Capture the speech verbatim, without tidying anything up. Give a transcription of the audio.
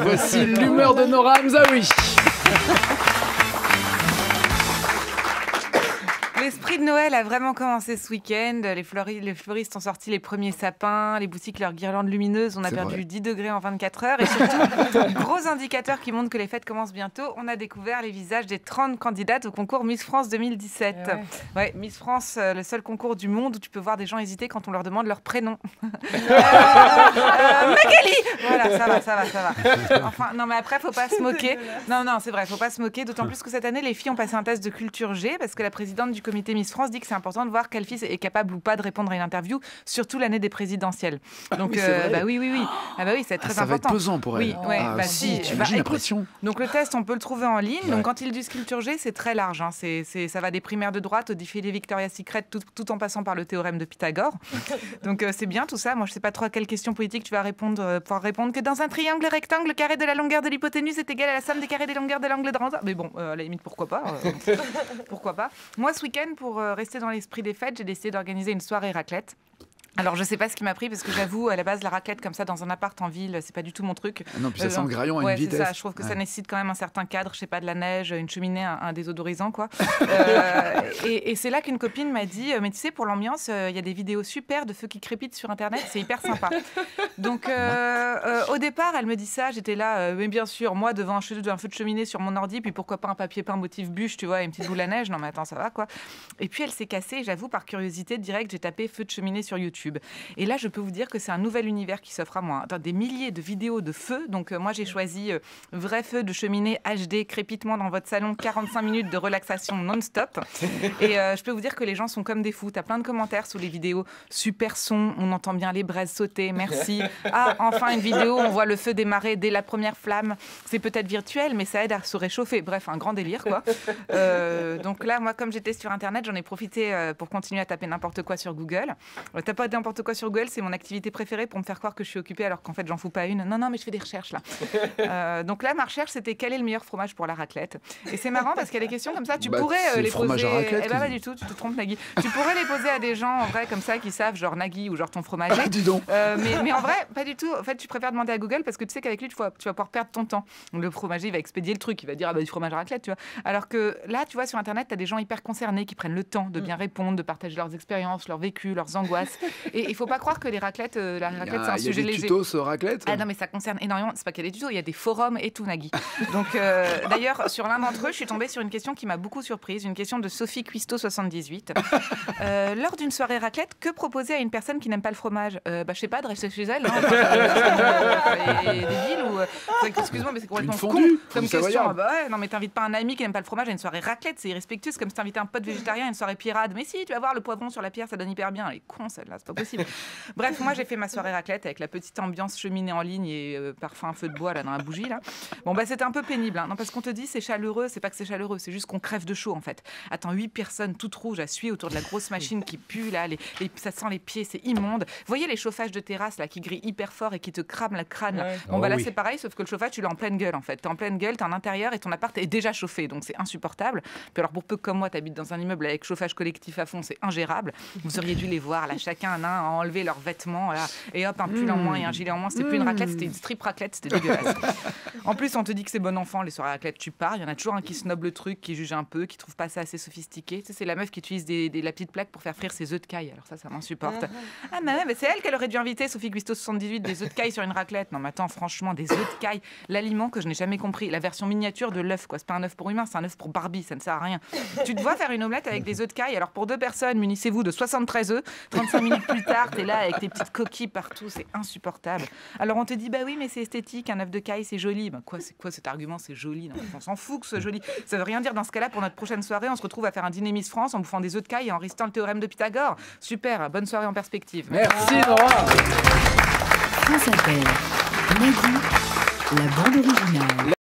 Voici l'humeur de Nora Hamzaoui. L'esprit de Noël a vraiment commencé ce week-end. Les, fleuri- les fleuristes ont sorti les premiers sapins, les boutiques leurs guirlandes lumineuses. On a C'est perdu vrai. dix degrés en vingt-quatre heures. Et surtout, gros indicateur qui montre que les fêtes commencent bientôt, on a découvert les visages des trente candidates au concours Miss France deux mille dix-sept. Eh ouais. Ouais, Miss France, euh, le seul concours du monde où tu peux voir des gens hésiter quand on leur demande leur prénom. euh, euh, Magali. Voilà, ça va, ça va, ça va. Enfin, non, mais après, faut pas se moquer. Non, non, c'est vrai, faut pas se moquer. D'autant plus que cette année, les filles ont passé un test de culture G parce que la présidente du comité Miss France dit que c'est important de voir quelle fille est capable ou pas de répondre à une interview, surtout l'année des présidentielles. Donc, oui, c'est euh, vrai. bah oui, oui, oui. Ah bah oui, c'est Ah, très ça va important. être pesant pour elle. Oui, ouais, ah, bah si, si. tu Bah, imagines la écoute, pression. donc le test, on peut le trouver en ligne. Ouais. Donc quand ils disent culture G, c'est très large. Hein. C'est, c'est, ça va des primaires de droite au défilé Victoria's Secret, tout, tout en passant par le théorème de Pythagore. Donc euh, c'est bien tout ça. Moi, je sais pas trop à quelle question politique tu vas répondre, euh, pouvoir répondre que dans un triangle rectangle, le carré de la longueur de l'hypoténuse est égal à la somme des carrés des longueurs de l'angle de droite. Mais bon, euh, à la limite, pourquoi pas euh, Pourquoi pas. Moi, ce week-end, pour euh, rester dans l'esprit des fêtes, j'ai décidé d'organiser une soirée raclette. Alors, je sais pas ce qui m'a pris parce que j'avoue, à la base, la raclette comme ça dans un appart en ville, c'est pas du tout mon truc. Ah non, puis ça Euh, sent le graillon à ouais, une c'est vitesse. ça. Je trouve que Ouais. ça nécessite quand même un certain cadre, je sais pas, de la neige, une cheminée, un, un désodorisant, quoi. Euh, et, et c'est là qu'une copine m'a dit, euh, mais tu sais, pour l'ambiance, il euh, y a des vidéos super de feux qui crépitent sur Internet, c'est hyper sympa. Donc, euh, euh, au départ, elle me dit ça, j'étais là, euh, mais bien sûr, moi, devant un, che- un feu de cheminée sur mon ordi, puis pourquoi pas un papier peint motif bûche, tu vois, et une petite boule à neige, non mais attends, ça va, quoi. Et puis, elle s'est cassée, j'avoue, par curiosité, direct, j'ai tapé feu de cheminée sur YouTube. Et là, je peux vous dire que c'est un nouvel univers qui s'offre à moi. Attends, des milliers de vidéos de feu. Donc, euh, moi, j'ai choisi euh, vrai feu de cheminée H D, crépitement dans votre salon, quarante-cinq minutes de relaxation non-stop. Et euh, je peux vous dire que les gens sont comme des fous. T'as plein de commentaires sous les vidéos. Super son, on entend bien les braises sauter, merci. Ah, enfin, une vidéo, on voit le feu démarrer dès la première flamme. C'est peut-être virtuel, mais ça aide à se réchauffer. Bref, un grand délire, quoi. Euh, donc là, moi, comme j'étais sur Internet, j'en ai profité euh, pour continuer à taper n'importe quoi sur Google. Euh, T'as pas n'importe quoi sur Google, c'est mon activité préférée pour me faire croire que je suis occupée alors qu'en fait, j'en fous pas une. Non, non, mais je fais des recherches, là. Euh, donc là, ma recherche, c'était quel est le meilleur fromage pour la raclette. Et c'est marrant parce qu'il y a des questions comme ça, tu Bah, pourrais c'est euh, le les fromage poser... à raclette Eh ben, qui- pas du tout, tu te trompes, Nagui. Tu pourrais les poser à des gens, en vrai, comme ça, qui savent, genre Nagui ou genre ton fromager. Ah, dis donc. Euh, mais, mais en vrai, pas du tout. En fait, tu préfères demander à Google parce que tu sais qu'avec lui, tu vas, tu vas pouvoir perdre ton temps. Le fromager, il va expédier le truc, il va dire ah bah du fromage à raclette, tu vois. Alors que là, tu vois, sur Internet, tu as des gens hyper concernés qui prennent le temps de bien répondre, de partager leurs expériences, leurs vécus, leurs angoisses. Et il faut pas croire que les raclettes, euh, la Il y raclette, a, c'est un il y a sujet des léger. tutos euh, raclette. Ah non, mais ça concerne énormément. C'est pas qu'il y a des tutos, il y a des forums et tout, Nagui. Donc, euh, d'ailleurs, sur l'un d'entre eux, je suis tombée sur une question qui m'a beaucoup surprise, une question de Sophie Cuisto soixante-dix-huit. Euh, lors d'une soirée raclette, que proposer à une personne qui n'aime pas le fromage euh, Bah, je sais pas, de rester chez elle. Hein, et débile ou. euh, Excuse-moi, mais c'est complètement Une con fondue, comme du question. Savoyard. Ah bah ouais, non, mais t'invites pas un ami qui n'aime pas le fromage à une soirée raclette, c'est irrespectueux. C'est comme si t'invitais un pote végétarien à une soirée pirade. Mais si, tu vas voir le poivron sur la pierre, ça donne hyper bien. Elle est con, celle-là, c'est pas possible. Bref, moi j'ai fait ma soirée raclette avec la petite ambiance cheminée en ligne et euh, parfum feu de bois là dans la bougie là. Bon bah c'était un peu pénible, hein. Non parce qu'on te dit c'est chaleureux, c'est pas que c'est chaleureux, c'est juste qu'on crève de chaud en fait. Attends, huit personnes toutes rouges à suer autour de la grosse machine qui pue là, les, les- ça sent les pieds, c'est immonde. Vous voyez les chauffages de terrasse là qui grillent hyper fort et qui te crament le crâne là. Ouais. Bon Oh bah là oui. c'est pareil, sauf que le chauffage tu l'as en pleine gueule en fait. T'es en pleine gueule, t'es en intérieur et ton appart est déjà chauffé, donc c'est insupportable. Puis alors pour peu que comme moi t'habites dans un immeuble avec chauffage collectif à fond, c'est ingérable. Vous auriez dû les voir là, chacun un à enlever leurs vêtements là, et hop un pull en moins et un gilet en moins. C'était plus une raclette, c'était une strip raclette, c'était dégueulasse. En plus on te dit que c'est bon enfant les soirées raclette, tu pars, il y en a toujours un qui snob le truc, qui juge un peu, qui trouve pas ça assez sophistiqué. Tu sais, c'est la meuf qui utilise des, des- la petite plaque pour faire frire ses œufs de caille. Alors ça, ça m'insupporte. Ah mais, ouais, mais c'est elle qu'elle aurait dû inviter, Sophie Guisto soixante-dix-huit, des œufs de caille sur une raclette. Non mais attends, franchement, des œufs de caille, l'aliment que je n'ai jamais compris, la version miniature de l'œuf quoi. C'est pas un œuf pour humain, c'est un œuf pour Barbie, ça ne sert à rien. Tu te vois faire une omelette avec des œufs de caille. Alors pour deux personnes, munissez-vous de soixante-treize œufs. trente-cinq minutes plus tard, t'es là avec tes petites coquilles partout, c'est insupportable. Alors on te dit bah oui mais c'est esthétique, un œuf de caille c'est joli. Bah quoi, c'est quoi cet argument, c'est joli. Non, on s'en fout que ce joli. Ça veut rien dire dans ce cas-là. Pour notre prochaine soirée, on se retrouve à faire un dîner Miss France en bouffant des œufs de caille et en récitant le théorème de Pythagore. Super, bonne soirée en perspective. Merci Nora. France Inter. Nagui, la bande originale.